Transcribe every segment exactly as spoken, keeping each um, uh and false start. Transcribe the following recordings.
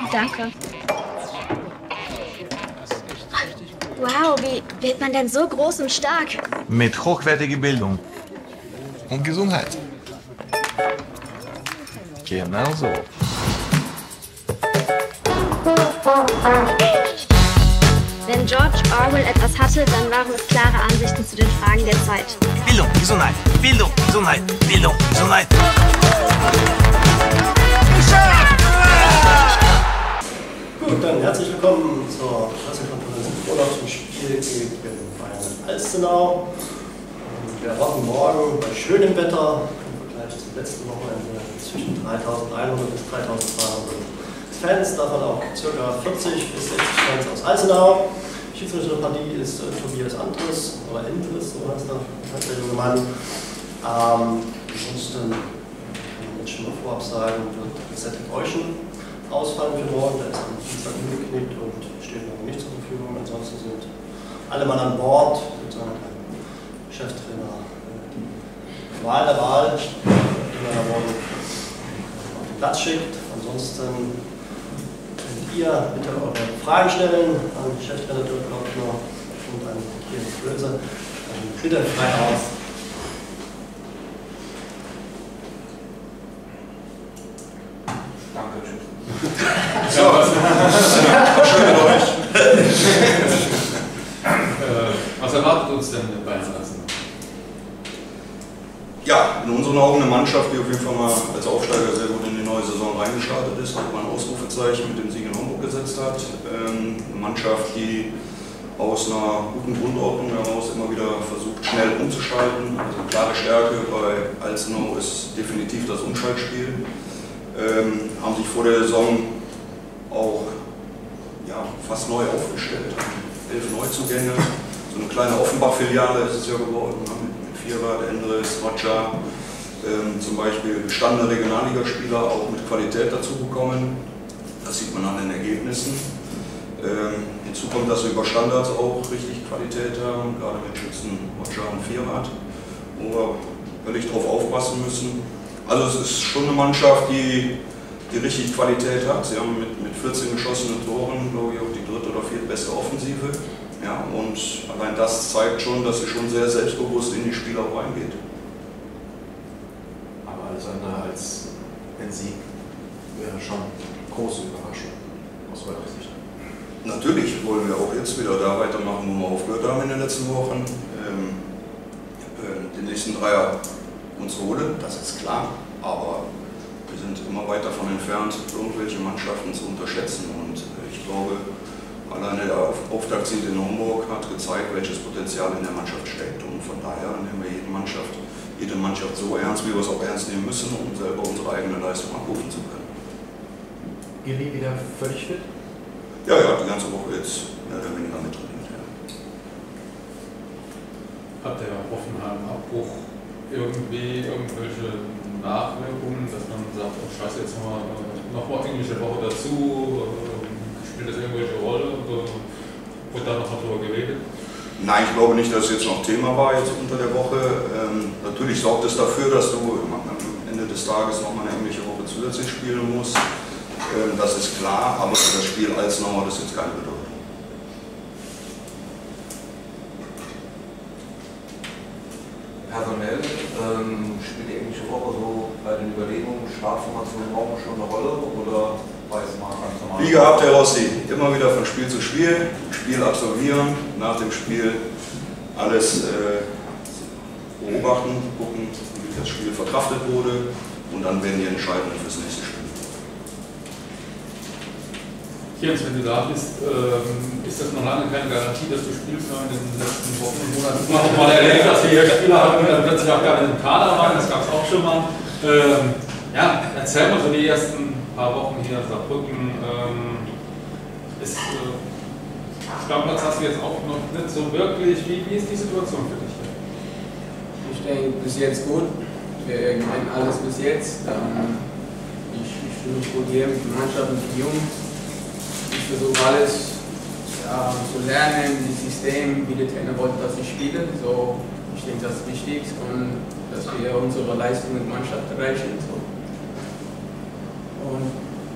Danke. Wow, wie wird man denn so groß und stark? Mit hochwertiger Bildung. Und Gesundheit. Genau so. Wenn George Orwell etwas hatte, dann waren es klare Ansichten zu den Fragen der Zeit. Bildung, Gesundheit, Bildung, Gesundheit, Bildung, Gesundheit. Gut, dann herzlich willkommen zur Pressekonferenz im Vorlauf zum Spiel gegen Bayern Alzenau. Wir erwarten morgen bei schönem Wetter im Vergleich zum letzten Wochenende zwischen dreitausenddreihundert bis dreitausendzweihundert Fans, davon auch ca. vierzig bis sechzig Fans aus Alzenau. Schiedsrichter der Partie ist äh, Tobias Andres, oder Endres, so heißt der, heißt der junge Mann. Ähm, ansonsten kann man jetzt schon mal vorab sagen, wird Cedric Euschen ausfallen für morgen, der ist am Dienstag umgeknickt und steht noch nicht zur Verfügung. Ansonsten sind alle Mann an Bord, sozusagen der Cheftrainer, die Wahl der Wahl, die man morgen auf den Platz schickt. Ansonsten könnt ihr bitte eure Fragen stellen an Cheftrainer Dirk Lautner und an Kiel Größe. Bitte frei aus. Danke, tschüss. So, schön mit euch. äh, was erwartet uns denn bei Bayern Alzenau? Ja, in unseren Augen eine Mannschaft, die auf jeden Fall mal als Aufsteiger sehr gut in die neue Saison reingestartet ist, auch mal ein Ausrufezeichen mit dem Sieg in Homburg gesetzt hat. Ähm, eine Mannschaft, die aus einer guten Grundordnung heraus immer wieder versucht, schnell umzuschalten. Also eine klare Stärke bei Alzenau ist definitiv das Umschaltspiel. Ähm, haben sich vor der Saison auch ja, fast neu aufgestellt, haben elf Neuzugänge, so eine kleine Offenbach-Filiale ist es ja geworden, mit, mit Vierer, Endres, Roger, ähm, zum Beispiel gestandene Regionalligaspieler auch mit Qualität dazu bekommen, das sieht man an den Ergebnissen. Ähm, hinzu kommt, dass wir über Standards auch richtig Qualität haben, gerade mit Schützen Roger und Vierrad, wo wir völlig drauf aufpassen müssen. Also es ist schon eine Mannschaft, die, die richtig Qualität hat. Sie haben mit, mit vierzehn geschossenen Toren, glaube ich, auch die dritte oder viertbeste Offensive. Ja, und allein das zeigt schon, dass sie schon sehr selbstbewusst in die Spiele auch reingeht. Aber alles andere als ein Sieg wäre schon eine große Überraschung aus eurer Sicht. Natürlich wollen wir auch jetzt wieder da weitermachen, wo wir aufgehört haben in den letzten Wochen. Ähm, äh, den nächsten Dreier uns holen, das ist klar, aber wir sind immer weit davon entfernt, irgendwelche Mannschaften zu unterschätzen und ich glaube, alleine der Auftaktsieg in Homburg hat gezeigt, welches Potenzial in der Mannschaft steckt und von daher nehmen wir jede Mannschaft, jede Mannschaft so ernst, wie wir es auch ernst nehmen müssen, um selber unsere eigene Leistung abrufen zu können. Gilly wieder völlig fit? Ja, ja, die ganze Woche jetzt mehr oder weniger mit trainiert. Ja. Hat der Hoffenheim-Abbruch irgendwie irgendwelche Nachwirkungen, dass man sagt, oh scheiße, jetzt haben wir noch mal englische Woche dazu, spielt das irgendwelche Rolle und wird da noch mal drüber geredet? Nein, ich glaube nicht, dass es jetzt noch Thema war jetzt unter der Woche. Ähm, natürlich sorgt es dafür, dass du am Ende des Tages noch mal eine englische Woche zusätzlich spielen musst. Ähm, das ist klar, aber für das Spiel Alzenau hat das jetzt keine Bedeutung. Personell ähm, spielt die englische Woche so bei den Überlegungen, Startformationen auch schon eine Rolle oder weiß man ganz normal? Wie gehabt, Herr Rossi, immer wieder von Spiel zu Spiel, Spiel absolvieren, nach dem Spiel alles äh, beobachten, gucken, wie das Spiel verkraftet wurde und dann werden die Entscheidungen fürs nächste Spiel. Jens, wenn du da bist, ähm, ist das noch lange keine Garantie, dass du spielst in den letzten Wochen und Monaten. Ich habe auch mal erlebt, dass wir hier Spieler hatten, die dann plötzlich auch gar nicht im Kader waren, das gab es auch schon mal. Ähm, ja, erzähl mal so die ersten paar Wochen hier in Saarbrücken. Ähm, ist, äh, Stammplatz hast du jetzt auch noch nicht so wirklich. Wie, wie ist die Situation für dich? Ich denke, bis jetzt gut. Wir gewinnen alles bis jetzt. Ähm, ich, ich fühle mich gut hier mit der Mannschaft und den Jungs. Ich versuche alles ja, zu lernen, das System, wie der Trainer wollte, dass ich spiele. So, ich denke, das ist wichtig und dass wir unsere Leistung mit Mannschaft erreichen. So. Und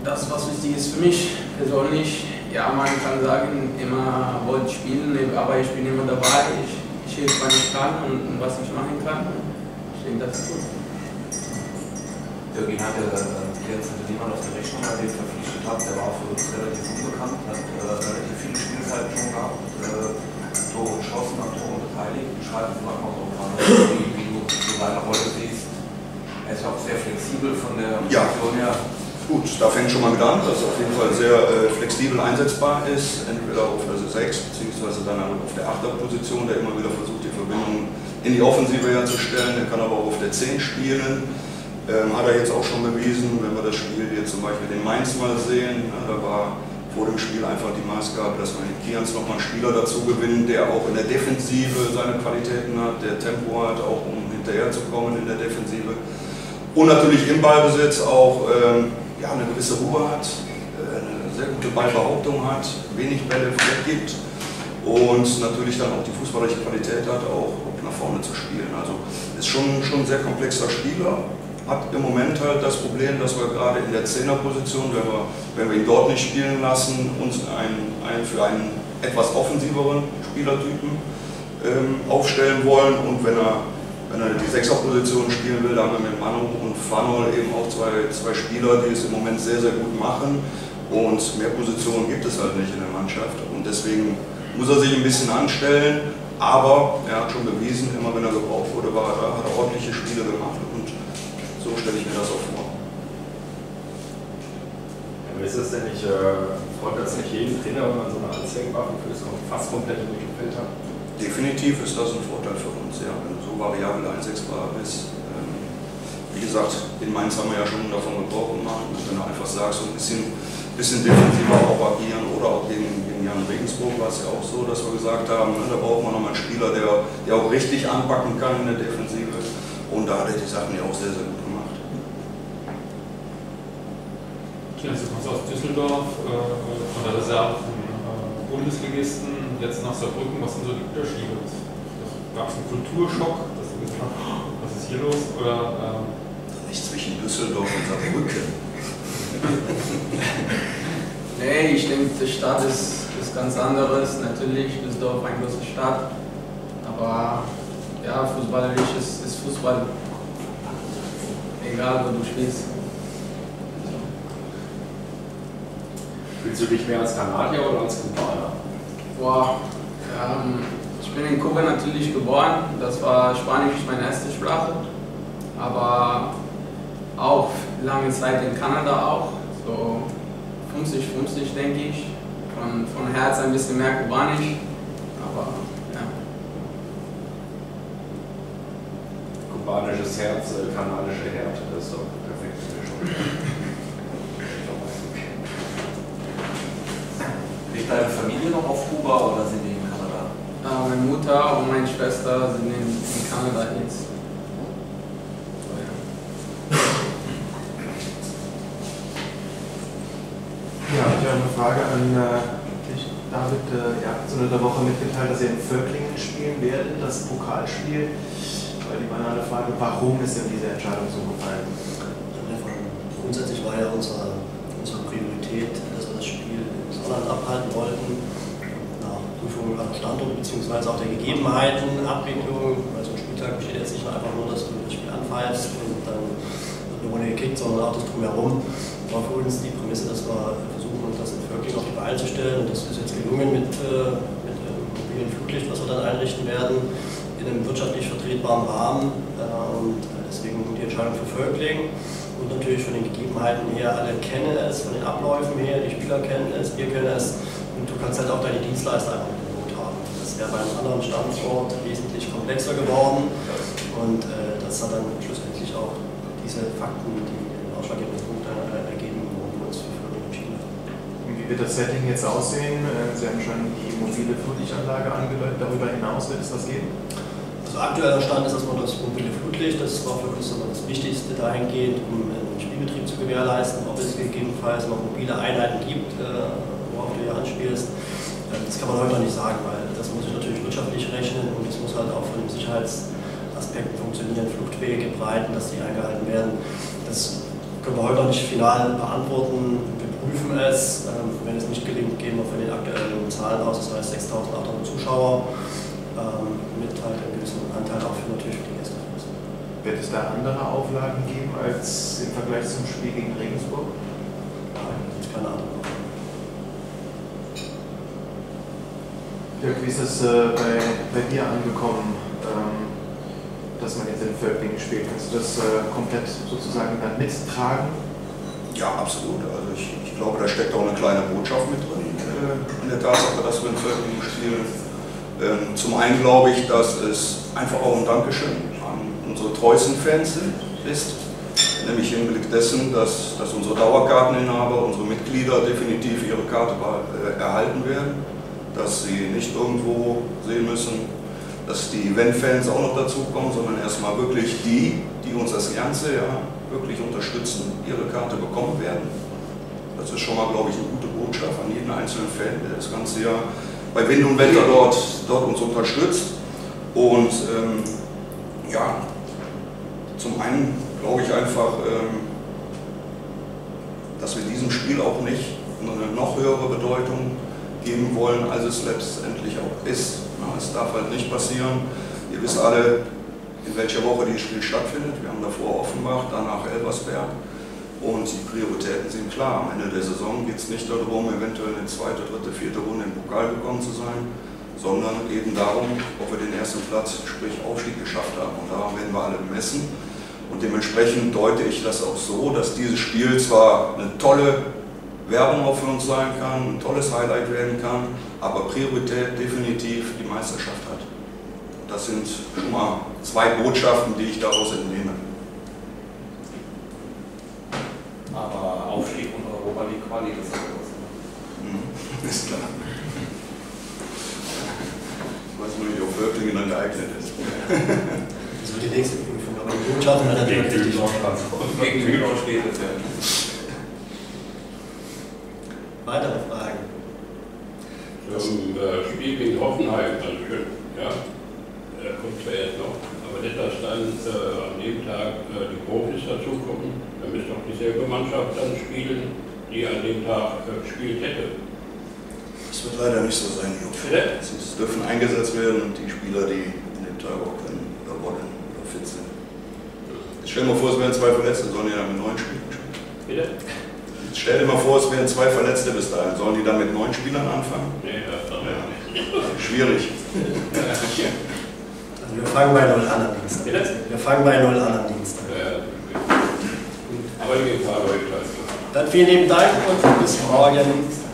das, was wichtig ist für mich persönlich, ja, man kann sagen, immer wollte spielen, aber ich bin immer dabei, ich, ich helfe, was ich kann und, und was ich machen kann. Ich denke, das ist gut. Jürgen hat ja Jens Hinterliemann auf der Rechnung, den verpflichtet hat, der war für uns relativ unbekannt, hat äh, relativ viele Spielzeiten schon gehabt, äh, Tore geschossen, an Toren beteiligt. Schreiben Sie mal so ein paar, wie, wie du so seine Rolle siehst. Er ist ja auch sehr flexibel von der Position her. Gut, da fängt schon mal mit an, dass er auf jeden Fall sehr äh, flexibel einsetzbar ist, entweder auf der sechs beziehungsweise dann auf der achter Position, der immer wieder versucht, die Verbindung in die Offensive herzustellen. Der kann aber auch auf der zehn spielen. Ähm, hat er jetzt auch schon bewiesen, wenn wir das Spiel hier zum Beispiel den Mainz mal sehen, ja, da war vor dem Spiel einfach die Maßgabe, dass man in Kians nochmal einen Spieler dazu gewinnt, der auch in der Defensive seine Qualitäten hat, der Tempo hat, auch um hinterher zu kommen in der Defensive. Und natürlich im Ballbesitz auch ähm, ja, eine gewisse Ruhe hat, äh, eine sehr gute Ballbehauptung hat, wenig Bälle weggibt und natürlich dann auch die fußballerische Qualität hat, auch nach vorne zu spielen. Also ist schon, schon ein sehr komplexer Spieler. Hat im Moment halt das Problem, dass wir gerade in der Zehnerposition, wenn wir, wenn wir ihn dort nicht spielen lassen, uns einen, einen für einen etwas offensiveren Spielertypen ähm, aufstellen wollen. Und wenn er, wenn er die Sechserposition spielen will, da haben wir mit Manu und Fanol eben auch zwei, zwei Spieler, die es im Moment sehr, sehr gut machen. Und mehr Positionen gibt es halt nicht in der Mannschaft. Und deswegen muss er sich ein bisschen anstellen. Aber er hat schon bewiesen, immer wenn er gebraucht wurde, war er da, hat er ordentliche Spiele gemacht. Und so stelle ich mir das auch vor. Aber ist das denn nicht, äh, freut das nicht jeden Trainer, wenn man so eine Allzweckwaffe für das fast komplette Mittelfeld hat? Definitiv ist das ein Vorteil für uns, ja, wenn du so variabel einsetzbar bist. Ähm, wie gesagt, in Mainz haben wir ja schon davon Gebrauch gemacht, wenn du einfach sagst, so ein bisschen, bisschen defensiver auch agieren oder auch gegen, gegen Jan Regensburg war es ja auch so, dass wir gesagt haben, ne, da braucht man nochmal einen Spieler, der, der auch richtig anpacken kann in der Defensive. Und da hat er die Sachen ja auch sehr, sehr gut gemacht. Jens, du kommst aus Düsseldorf, äh, von der Reserve vom äh, Bundesligisten, jetzt nach Saarbrücken. Was sind so die Unterschiede? Gab es einen Kulturschock, dass du gesagt hast, was ist hier los? Oder, ähm nicht zwischen Düsseldorf und Saarbrücken. Nee, ich denke, die Stadt ist, ist ganz anderes. Natürlich, Düsseldorf eine große Stadt, aber ja, fußballerisch ist, ist Fußball, egal wo du spielst. Fühlst du dich mehr als Kanadier oder als Kubaner? Boah, ähm, ich bin in Kuba natürlich geboren, das war Spanisch meine erste Sprache, aber auch lange Zeit in Kanada auch, so fünfzig fünfzig denke ich, von, von Herz ein bisschen mehr Kubanisch, aber ja. Kubanisches Herz, äh, kanadische Härte, das ist doch perfekt. Lebt deine Familie noch auf Kuba oder sind die in Kanada? Äh, meine Mutter und meine Schwester sind in, in Kanada jetzt. So, ja. Ja, ich habe eine Frage an äh, dich, David. Äh, ihr habt so eine Woche mitgeteilt, dass ihr in Völklingen spielen werdet, das Pokalspiel. Aber die banale Frage, warum ist denn diese Entscheidung so gefallen? Grundsätzlich war ja unsere, unsere Priorität, dass wir das Spiel im Saarland abhalten wollten, nach Prüfung aller Standorte bzw. auch der Gegebenheiten, Abwicklung. Weil so ein Spieltag besteht jetzt nicht nur einfach nur, dass du das Spiel anpfeifst und dann wird eine Runde gekickt, sondern auch das Drumherum. War für uns die Prämisse, dass wir versuchen, das in Völklingen auf die Beine zu stellen. Und das ist jetzt gelungen mit, äh, mit dem mobilen Flutlicht, was wir dann einrichten werden, in einem wirtschaftlich vertretbaren Rahmen. Äh, und deswegen die Entscheidung für Völklingen. Und natürlich von den Gegebenheiten her, alle kennen es, von den Abläufen her, die Spieler kennen es, wir kennen es. Und du kannst halt auch deine Dienstleister einfach mit dem Boot haben. Das wäre bei einem anderen Standort wesentlich komplexer geworden. Und äh, das hat dann schlussendlich auch diese Fakten, die den ausschlaggebenden Punkt äh, ergeben, wo wir uns für Völklingen entschieden haben. Wie wird das Setting jetzt aussehen? Sie haben schon die mobile Flutlichtanlage angedeutet, darüber hinaus wird es was geben? Also aktueller Stand ist, dass man das mobile Flutlicht, das war für uns das Wichtigste dahingehend, um einen Spielbetrieb zu gewährleisten, ob es gegebenenfalls noch mobile Einheiten gibt, worauf du ja anspielst. Das kann man heute noch nicht sagen, weil das muss ich natürlich wirtschaftlich rechnen und es muss halt auch von den Sicherheitsaspekten funktionieren, Fluchtwege, Breiten, dass die eingehalten werden. Das können wir heute noch nicht final beantworten. Wir prüfen es. Ähm, wenn es nicht gelingt, gehen wir von den aktuellen Zahlen aus, das heißt sechstausendachthundert Zuschauer, ähm, mit halt einem gewissen Anteil auch für natürlich für die Gäste. Wird es da andere Auflagen geben als im Vergleich zum Spiel gegen Regensburg? Nein, da gibt es keine anderen Auflagen. Dirk, wie ist es äh, bei, bei dir angekommen, ähm, dass man jetzt in Völklingen spielt? Kannst du das äh, komplett sozusagen dann mittragen? Ja, absolut. Also ich, ich glaube, da steckt auch eine kleine Botschaft mit drin, äh, in der Tatsache, dass wir in Völklingen spielen. Ähm, zum einen glaube ich, dass es einfach auch ein Dankeschön an unsere treuesten Fans sind, ist, nämlich im Hinblick dessen, dass, dass unsere Dauerkarteninhaber, unsere Mitglieder definitiv ihre Karte äh, erhalten werden, dass sie nicht irgendwo sehen müssen, dass die Event-Fans auch noch dazukommen, sondern erstmal wirklich die, die uns das ganze Jahr wirklich unterstützen, ihre Karte bekommen werden. Das ist schon mal, glaube ich, eine gute Botschaft an jeden einzelnen Fan, der das ganze Jahr bei Wind und Wetter dort, dort uns unterstützt. Und ähm, ja, zum einen glaube ich einfach, ähm, dass wir diesem Spiel auch nicht eine noch höhere Bedeutung geben wollen, als es letztendlich auch ist. Na, es darf halt nicht passieren. Ihr wisst alle, in welcher Woche dieses Spiel stattfindet. Wir haben davor Offenbach, danach Elversberg. Und die Prioritäten sind klar. Am Ende der Saison geht es nicht darum, eventuell in die zweite, dritte, vierte Runde im Pokal gekommen zu sein, sondern eben darum, ob wir den ersten Platz, sprich Aufstieg, geschafft haben. Und daran werden wir alle bemessen. Und dementsprechend deute ich das auch so, dass dieses Spiel zwar eine tolle Werbung auch für uns sein kann, ein tolles Highlight werden kann, aber Priorität definitiv die Meisterschaft hat. Das sind schon mal zwei Botschaften, die ich daraus entnehme. Aber Aufstieg und Europa League Quali, das ist was. Mhm, ist klar. Ich weiß nur nicht, ob Völklingen dann geeignet ist. Das wird die nächste Prüfung, aber die Botschaft hat natürlich richtig. Gegen Lübeck steht es ja. Weitere Fragen? Zum äh, Spiel gegen Hoffenheim, dann schön, ja, äh, kommt zwar erst noch, aber nicht, dass dann äh, an dem Tag äh, die Profis dazukommen, dann müsste auch dieselbe Mannschaft dann spielen, die an dem Tag äh, gespielt hätte. Das wird leider nicht so sein, Jungs. Es dürfen eingesetzt werden und die Spieler, die in dem Tag auch können oder wollen oder fit sind. Stell dir mal vor, es wären zwei Verletzte, sollen die dann mit neun Spielen spielen? Bitte? Stell dir mal vor, es wären zwei Verletzte bis dahin. Sollen die dann mit neun Spielern anfangen? Nee, das dann ja. Schwierig. Also wir fangen bei null an am Dienstag. Bitte? Wir fangen bei null an am Dienstag. Ja, aber die Gefahr läuft. Dann vielen lieben Dank und bis morgen.